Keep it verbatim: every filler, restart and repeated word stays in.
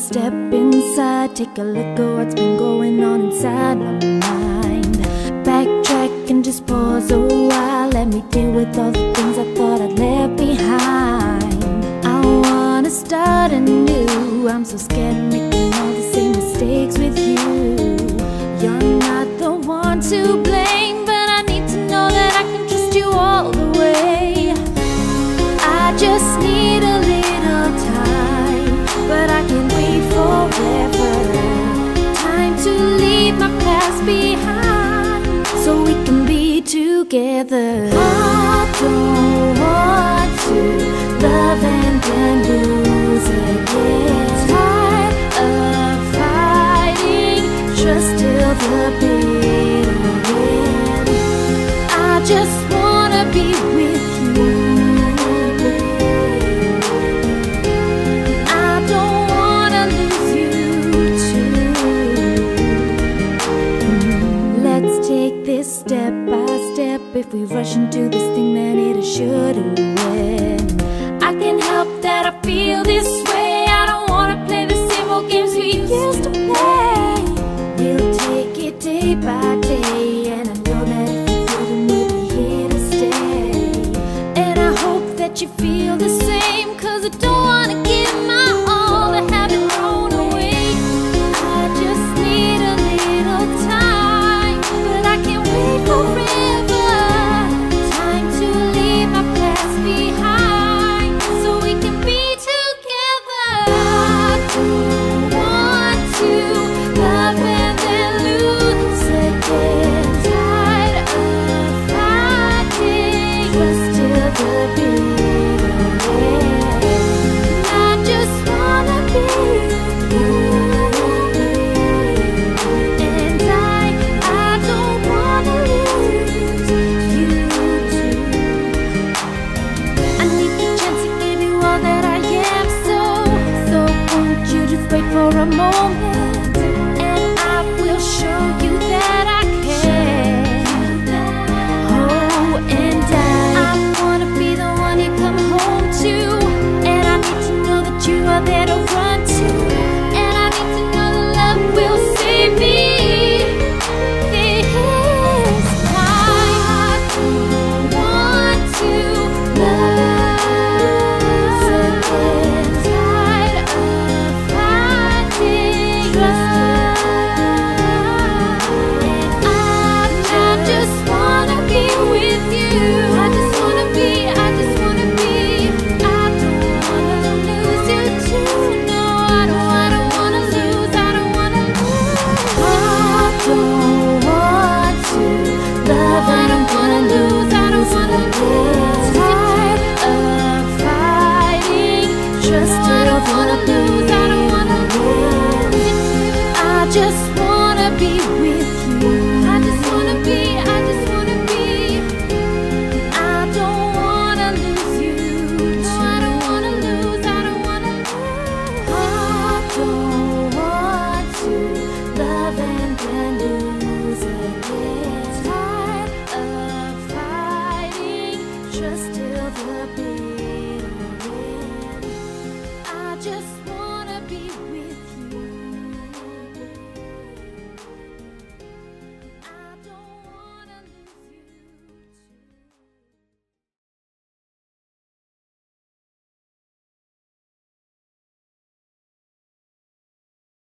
step inside, take a look at what's been going on inside my mind. Backtrack and just pause a while, let me deal with all the things I thought I'd left behind. I wanna start anew, I'm so scared of making all the same mistakes with you. You're not the one to blame, but I need to know that I can trust you all the way. I just need a little time, but I can't wait forever. Time to leave my past behind, so we can be together. I don't want to love and then lose again. Tired of fighting, trust till the bitter end. I just wanna be with you. Step by step, if we rush into this thing, then it should win. I can't help that I feel this way. I don't wanna play the same old games we used to play. We'll take it day by day, and I know that if you feel, then we'll be here to stay. And I hope that you feel the same, cause I don't wanna give my all to have it thrown away. I just need a little time, but I can't wait forever. Time to leave my past behind, so we can be together. I don't want to love and then lose again. Tired of fighting, trust till the bitter end. I just wanna be with you. Wait for a moment, and I will show you that I can. Oh, and I, I wanna be the one you come home to, and I need to know that you are there to run to, and I need to know that love will save me. This time I don't want to love again. Tired of just wanna be with you. I just wanna be, I just wanna be. I don't wanna lose you. No, I don't wanna lose, I don't wanna lose. I don't want to love and then lose again. Tired of fighting, trust till the bitter end. I just wanna be with you.